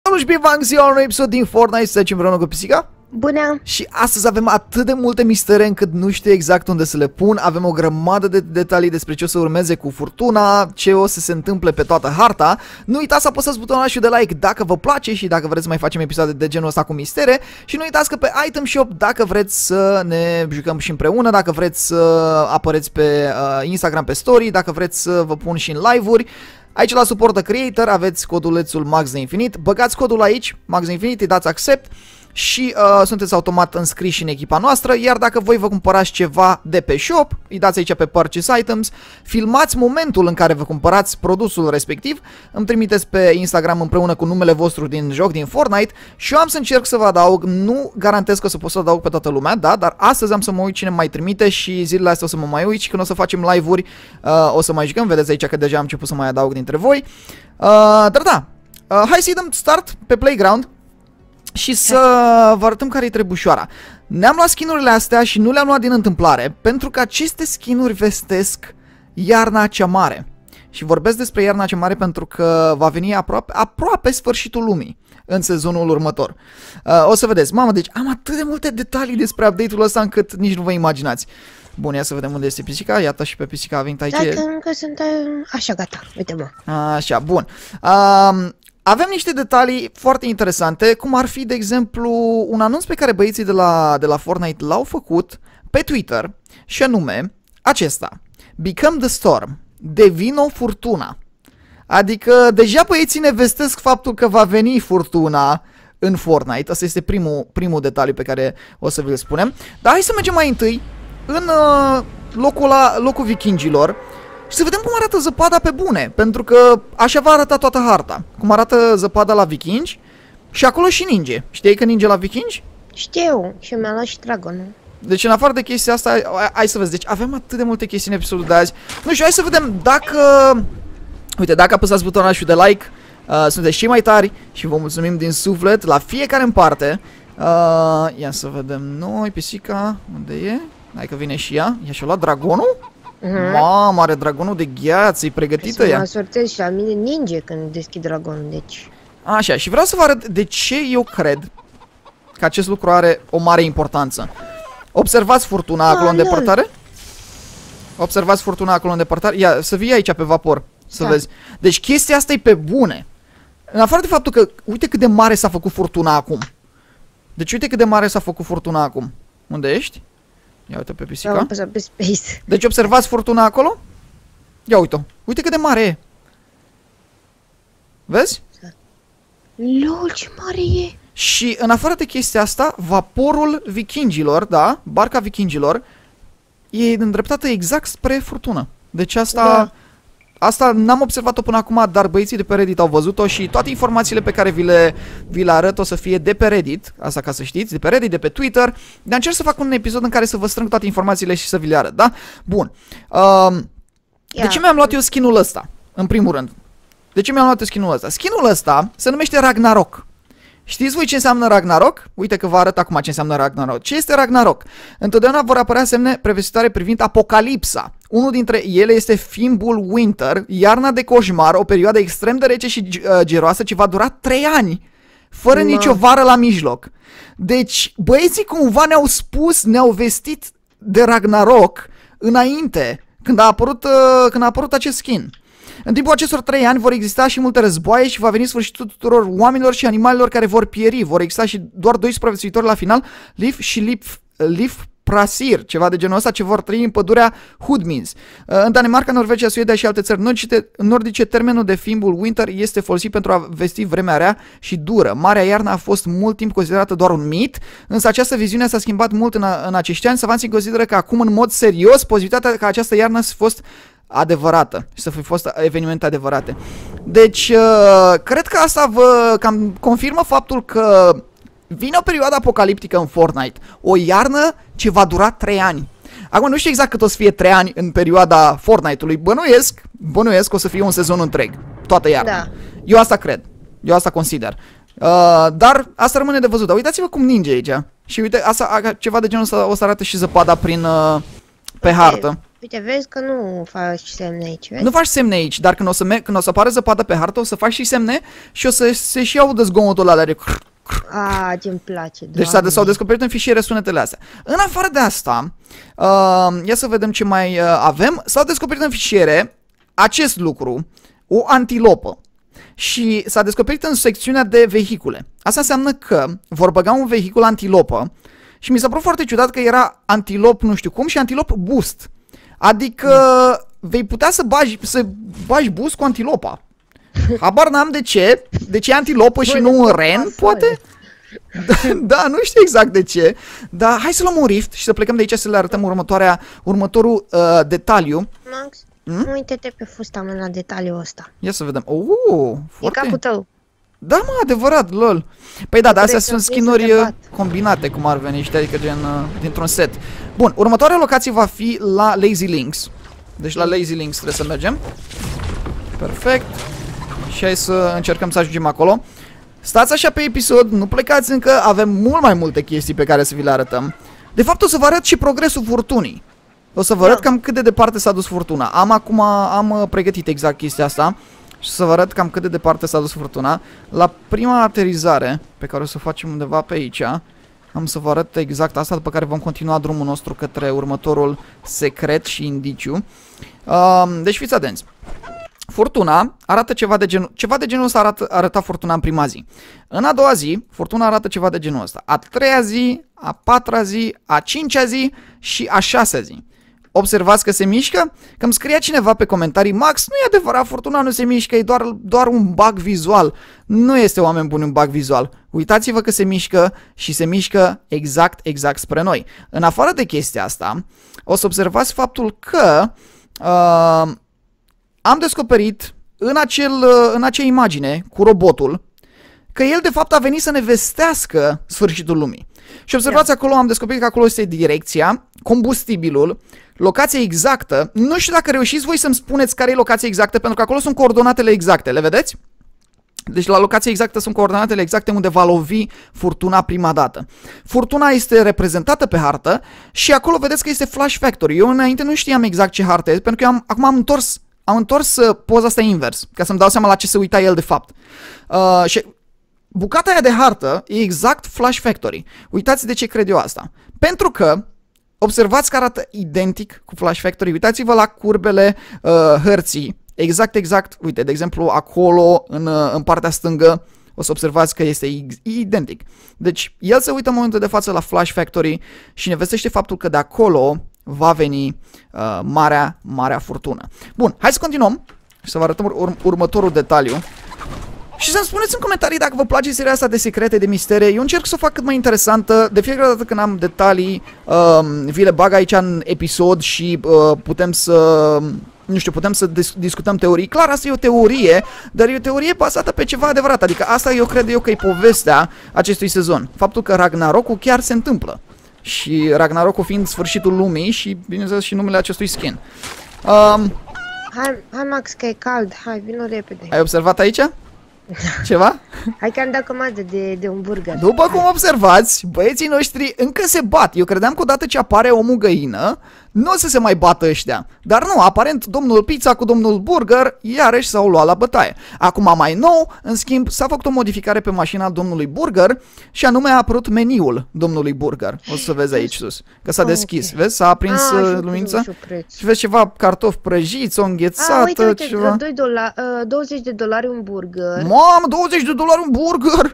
Salut și bine v-am găsit la un nou episod din Fortnite, să zicem împreună cu Pisica. Bună! Și astăzi avem atât de multe mistere încât nu știu exact unde să le pun. Avem o grămadă de detalii despre ce o să urmeze cu furtuna, ce o să se întâmple pe toată harta. Nu uitați să apăsați butonul ăla de like dacă vă place și dacă vreți să mai facem episoade de genul ăsta cu mistere. Și nu uitați că pe Item Shop, dacă vreți să ne jucăm și împreună, dacă vreți să apăreți pe Instagram pe story, dacă vreți să vă pun și în live-uri. Aici la Support the Creator aveți codulețul Max de Infinit, băgați codul aici, Max de Infinit, îi dați accept și sunteți automat înscriși în echipa noastră, iar dacă voi vă cumpărați ceva de pe shop, îi dați aici pe Purchase Items, filmați momentul în care vă cumpărați produsul respectiv, îmi trimiteți pe Instagram împreună cu numele vostru din joc, din Fortnite, și eu am să încerc să vă adaug, nu garantez că o să pot să adaug pe toată lumea, da, dar astăzi am să mă uit cine mai trimite și zilele astea o să mă mai uit și când o să facem live-uri o să mai jucăm, vedeți aici că deja am început să mai adaug dintre voi, dar da, hai să-i dăm start pe Playground. Și să vă arătăm care-i trebușoara. Ne-am luat skin-urile astea și nu le-am luat din întâmplare, pentru că aceste skin-uri vestesc iarna cea mare. Și vorbesc despre iarna cea mare pentru că va veni aproape sfârșitul lumii în sezonul următor. O să vedeți, mamă, deci am atât de multe detalii despre update-ul ăsta încât nici nu vă imaginați. Bun, ia să vedem unde este Pisica, iată și pe Pisica a venit aici. Dacă încă sunt așa, gata, uite-mă. Așa, bun. Avem niște detalii foarte interesante, cum ar fi, de exemplu, un anunț pe care băieții de la Fortnite l-au făcut pe Twitter, și anume acesta: Become the Storm, devino furtuna. Adică deja băieții ne vestesc faptul că va veni furtuna în Fortnite. Asta este primul detaliu pe care o să vi-l spunem. Dar hai să mergem mai întâi în locul vikingilor și să vedem cum arată zăpada pe bune, pentru că așa va arăta toată harta. Cum arată zăpada la vikingi și acolo și ninge. Știi că ninge la vikingi? Știu, și mi-a luat și dragonul. Deci în afară de chestia asta, hai să vezi, deci avem atât de multe chestii în episodul de azi. Nu știu, hai să vedem dacă... Uite, dacă apăsați butonul și de like, sunteți și mai tari și vă mulțumim din suflet la fiecare în parte. Ia să vedem noi, Pisica, unde e? Hai că vine și ea, i-a și-a luat dragonul? Mamă, are dragonul de gheață, e pregătită ea. Mă sortez și la mine ninge când deschid dragonul, deci... Așa, și vreau să vă arăt de ce eu cred că acest lucru are o mare importanță. Observați furtuna acolo în depărtare? Observați furtuna acolo în depărtare? Ia, să vii aici pe vapor, să vezi. Deci chestia asta e pe bune. În afară de faptul că, uite cât de mare s-a făcut furtuna acum. Deci uite cât de mare s-a făcut furtuna acum. Unde ești? Ia uite pe Pisica. Am apăsat pe space. Deci observați furtuna acolo? Ia uite-o. Uite cât de mare e. Vezi? Lol, ce mare e! Și în afară de chestia asta, vaporul vikingilor, da, barca vikingilor, e îndreptată exact spre furtună. Deci asta... Asta n-am observat-o până acum, dar băieții de pe Reddit au văzut-o și toate informațiile pe care vi le arăt o să fie de pe Reddit, asta ca să știți, de pe Reddit, de pe Twitter, dar încerc să fac un episod în care să vă strâng toate informațiile și să vi le arăt, da? Bun. De ce mi-am luat eu skin-ul ăsta, în primul rând? De ce mi-am luat eu skin-ul ăsta? Skin-ul ăsta se numește Ragnarok. Știți voi ce înseamnă Ragnarok? Uite că vă arăt acum ce înseamnă Ragnarok. Ce este Ragnarok? Întotdeauna vor apărea semne prevestitoare privind apocalipsa. Unul dintre ele este Fimbul Winter, iarna de coșmar, o perioadă extrem de rece și geroasă ce va dura 3 ani, fără nicio vară la mijloc. Deci băieții cumva ne-au spus, ne-au vestit de Ragnarok înainte, când a apărut acest skin. În timpul acestor 3 ani vor exista și multe războaie și va veni sfârșitul tuturor oamenilor și animalelor care vor pieri. Vor exista și doar 2 supraviețuitori la final, Leif și Leif Prasir, ceva de genul ăsta, ce vor trăi în pădurea Hoodmins. În Danemarca, Norvegia, Suedia și alte țări nordice, termenul de Fimbul Winter este folosit pentru a vesti vremea rea și dură. Marea iarnă a fost mult timp considerată doar un mit, însă această viziune s-a schimbat mult în acești ani. Savanții consideră că acum, în mod serios, posibilitatea ca această iarnă să fost adevărată și să fi fost evenimente adevărate. Deci, cred că asta vă cam confirmă faptul că vine o perioadă apocaliptică în Fortnite. O iarnă ce va dura 3 ani. Acum nu știu exact cât o să fie 3 ani în perioada Fortnite-ului. Bănuiesc că o să fie un sezon întreg. Toată iarna. Da. Eu asta cred. Eu asta consider. Dar asta rămâne de văzut. Dar uitați-vă cum ninge aici. Și uite, asta, ceva de genul ăsta o să arate și zăpada pe hartă. Uite, vezi că nu faci semne aici, vezi? Nu faci semne aici, dar când o să apară zăpadă pe hartă, o să faci și semne și o să se și audă zgomotul ăla de Ce-mi place, Deci s-au descoperit în fișiere sunetele astea. În afară de asta, ia să vedem ce mai avem. S-au descoperit în fișiere acest lucru, o antilopă. Și s-a descoperit în secțiunea de vehicule. Asta înseamnă că vor băga un vehicul antilopă și mi s-a părut foarte ciudat că era antilop nu știu cum și antilop boost. Adică vei putea să bagi boost cu antilopa. Habar n-am de ce. De ce antilopă și nu un ren, poate? Da, nu știu exact de ce. Dar hai să luăm un rift și să plecăm de aici să le arătăm următorul detaliu. Max, uite-te pe fusta mea la detaliul ăsta. Ia să vedem. Foarte... E capul tău. Da, mă, adevărat, lol. Păi da, dar astea sunt skin-uri combinate, cum ar veni, știi, adică gen dintr-un set. Bun, următoarea locație va fi la Lazy Links. Deci la Lazy Links trebuie să mergem. Perfect. Și hai să încercăm să ajungem acolo. Stați așa pe episod, nu plecați încă, avem mult mai multe chestii pe care să vi le arătăm. De fapt o să vă arăt și progresul furtunii. O să vă arăt cam cât de departe s-a dus furtuna. Am pregătit exact chestia asta. Și să vă arăt cam cât de departe s-a dus furtuna. La prima aterizare, pe care o să o facem undeva pe aici, am să vă arăt exact asta, după care vom continua drumul nostru către următorul secret și indiciu. Deci fiți atenți. Furtuna arată ceva de genul ăsta arăta furtuna în prima zi. În a doua zi, furtuna arată ceva de genul ăsta. A treia zi, a patra zi, a cincea zi și a șasea zi. Observați că se mișcă? Că îmi scria cineva pe comentarii: Max, nu e adevărat, furtuna nu se mișcă, e doar un bug vizual. Nu este, oameni buni, un bug vizual. Uitați-vă că se mișcă și se mișcă exact spre noi. În afară de chestia asta, o să observați faptul că am descoperit în acea imagine cu robotul că el de fapt a venit să ne vestească sfârșitul lumii. Și observați acolo, am descoperit că acolo este direcția, combustibilul, locația exactă. Nu știu dacă reușiți voi să-mi spuneți care e locația exactă, pentru că acolo sunt coordonatele exacte, le vedeți? Deci la locația exactă sunt coordonatele exacte unde va lovi furtuna prima dată. Furtuna este reprezentată pe hartă și acolo vedeți că este Flash Factory. Eu înainte nu știam exact ce hartă este, pentru că acum am întors poza asta invers, ca să-mi dau seama la ce se uita el de fapt. Și bucata aia de hartă e exact Flash Factory. Uitați de ce cred eu asta. Pentru că observați că arată identic cu Flash Factory. Uitați-vă la curbele hărții. Exact. Uite, de exemplu, acolo, în partea stângă, o să observați că este identic. Deci, el se uită în momentul de față la Flash Factory și ne vestește faptul că de acolo va veni marea furtună. Bun, hai să continuăm și să vă arătăm următorul detaliu. Și să-mi spuneți în comentarii dacă vă place seria asta de secrete, de mistere. Eu încerc să o fac cât mai interesantă. De fiecare dată când am detalii, vi le bag aici în episod și putem să discutăm teorii. Clar, asta e o teorie, dar e o teorie bazată pe ceva adevărat. Adică asta eu cred că e povestea acestui sezon. Faptul că Ragnarokul chiar se întâmplă. Și Ragnarokul fiind sfârșitul lumii și, bineînțeles, și numele acestui skin. Hai Max, că e cald. Hai, vină repede. Ai observat aici? Ceva? Hai că am dat comandă de un burger. După cum observați, băieții noștri încă se bat. Eu credeam că odată ce apare omul găină, nu o să se mai bată ăștia. Dar nu, aparent domnul Pizza cu domnul Burger iarăși s-au luat la bătaie. Acum mai nou, în schimb, s-a făcut o modificare pe mașina domnului Burger și anume a apărut meniul domnului Burger. O să vezi aici sus, că s-a deschis, vezi? S-a aprins lumința și vezi ceva cartofi prăjiți, o înghețată, uite, ceva. $20 un burger. Mamă, $20 un burger?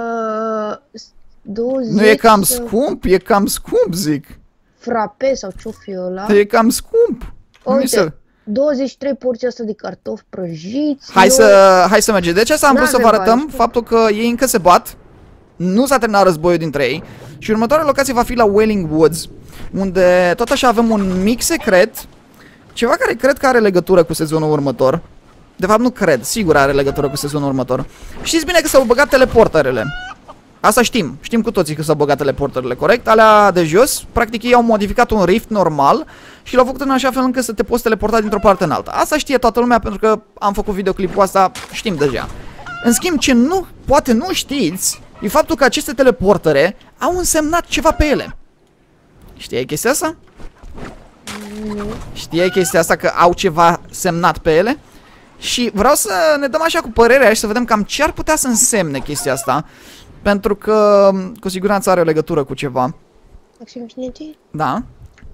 20 nu e cam scump? E cam scump, zic. Frappe sau ce-o fi ăla? E cam scump. Uite, 23 porții asta de cartofi prăjiți. Hai să mergem. Deci asta am vrut să vă arătăm faptul că ei încă se bat. Nu s-a terminat războiul dintre ei. Și următoarea locație va fi la Wailing Woods, unde tot așa avem un mic secret. Ceva care cred că are legătură cu sezonul următor. De fapt nu cred, sigur are legătură cu sezonul următor. Știți bine că s-au băgat teleporterele. Asta știm cu toții că s-au băgat teleporterele, corect? Alea de jos, practic ei au modificat un rift normal și l-au făcut în așa fel încât să te poți teleporta dintr-o parte în alta. Asta știe toată lumea pentru că am făcut videoclipul asta, știm deja. În schimb, ce poate nu știți, e faptul că aceste teleportere au însemnat ceva pe ele. Știi chestia asta? Știai chestia asta că au ceva semnat pe ele? Și vreau să ne dăm așa cu părerea și să vedem cam ce ar putea să însemne chestia asta. Pentru că cu siguranță are o legătură cu ceva. Da.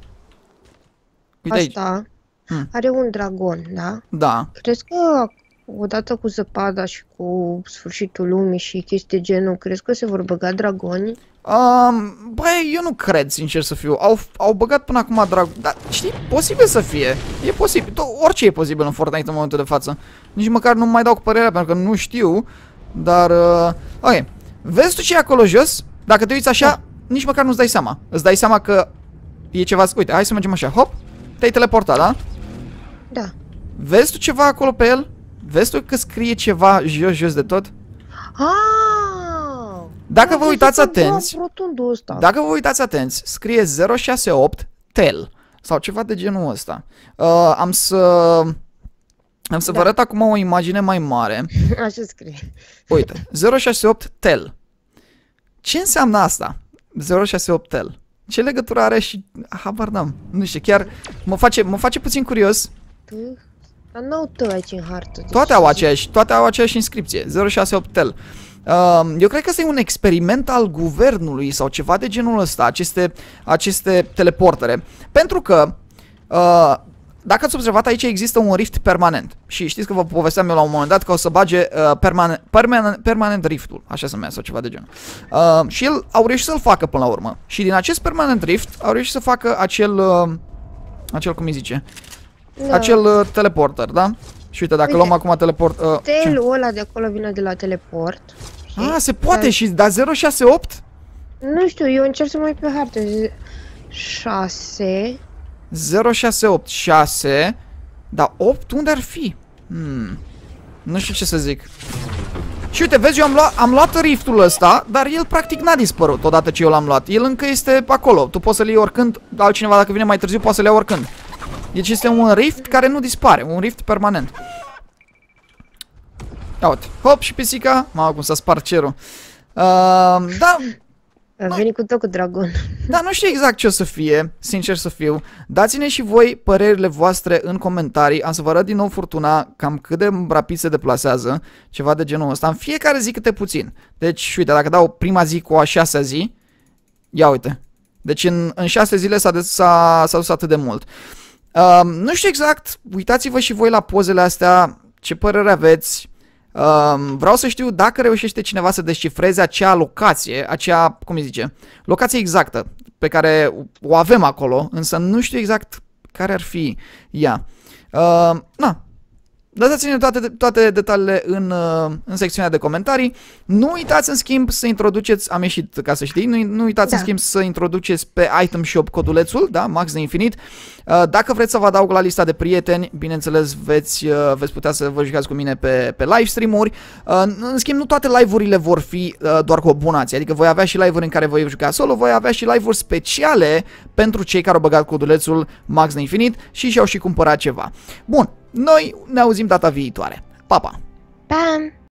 Uite Asta aici. are un dragon, da? Da. Crezi că odată cu zăpada și cu sfârșitul lumii și chestii de genul, crezi că se vor băga dragoni? Băi, eu nu cred, sincer să fiu. Au băgat până acum dragon. Dar știi, posibil să fie. E posibil. Orice e posibil în Fortnite în momentul de față. Nici măcar nu mai dau cu părerea pentru că nu știu. Dar, ok. Vezi tu ce e acolo jos? Dacă te uiți așa, nici măcar nu-ți dai seama. Îți dai seama că e ceva... Uite, hai să mergem așa. Hop, te-ai teleportat, da? Da. Vezi tu ceva acolo pe el? Vezi tu că scrie ceva jos de tot? Dacă vă uitați atenți, dacă vă uitați atenți, scrie 068 tel sau ceva de genul ăsta. Am să vă arăt acum o imagine mai mare. Așa scrie. Uite, 068 tel. Ce înseamnă asta? 068 tel. Ce legătură are și habar n-am. Nu știu, chiar mă face puțin curios. Dar n-au tău aici în hartă. Toate au aceeași inscripție, 068 tel. Eu cred că ăsta e un experiment al guvernului sau ceva de genul ăsta, aceste teleportere. Pentru că, dacă ați observat, aici există un rift permanent. Și știți că vă povesteam eu la un moment dat că o să bage permanent riftul, așa se numește, sau ceva de genul. Și el au reușit să-l facă până la urmă. Și din acest permanent rift au reușit să facă acel cum îi zice? Da. Acel teleporter, da? Și uite, dacă luăm acum teleport... Telul ăla de acolo vine de la teleport. Se poate și, dar 068? Nu știu, eu încerc să mă uit pe hartă. 6 068, 6. Dar 8 unde ar fi? Nu știu ce să zic. Și uite, vezi, eu am luat riftul ăsta, dar el practic n-a dispărut odată ce eu l-am luat. El încă este acolo. Tu poți să-l iei oricând, altcineva dacă vine mai târziu poate să-l ia oricând. Deci este un rift care nu dispare, un rift permanent. Ia uite, hop și pisica. Mamă, cum s-a spart cerul. Da. A venit cu tot cu dragon. Da, nu știu exact ce o să fie, sincer să fiu. Dați-ne și voi părerile voastre în comentarii. Am să vă arăt din nou furtuna, cam cât de rapid se deplasează. Ceva de genul ăsta. În fiecare zi câte puțin. Deci, uite, dacă dau prima zi cu a 6-a zi, ia uite. Deci în 6 zile s-a dus atât de mult. Nu știu exact, uitați-vă și voi la pozele astea, ce părere aveți. Vreau să știu dacă reușește cineva să descifreze acea locație, cum îi zice, locație exactă pe care o avem acolo, însă nu știu exact care ar fi ea. Lăsați-ne toate detaliile în secțiunea de comentarii. Nu uitați în schimb să introduceți, am ieșit ca să știi, nu uitați în schimb să introduceți pe Item Shop codulețul, da, Max de Infinit. Dacă vreți să vă adaug la lista de prieteni, bineînțeles veți putea să vă jucați cu mine pe live stream-uri. În schimb, nu toate live-urile vor fi doar cu abonații, adică voi avea și live-uri în care voi juca solo, voi avea și live-uri speciale pentru cei care au băgat codulețul Max de Infinit și și-au și cumpărat ceva. Bun. Noi ne auzim data viitoare. Pa, pa! Pam!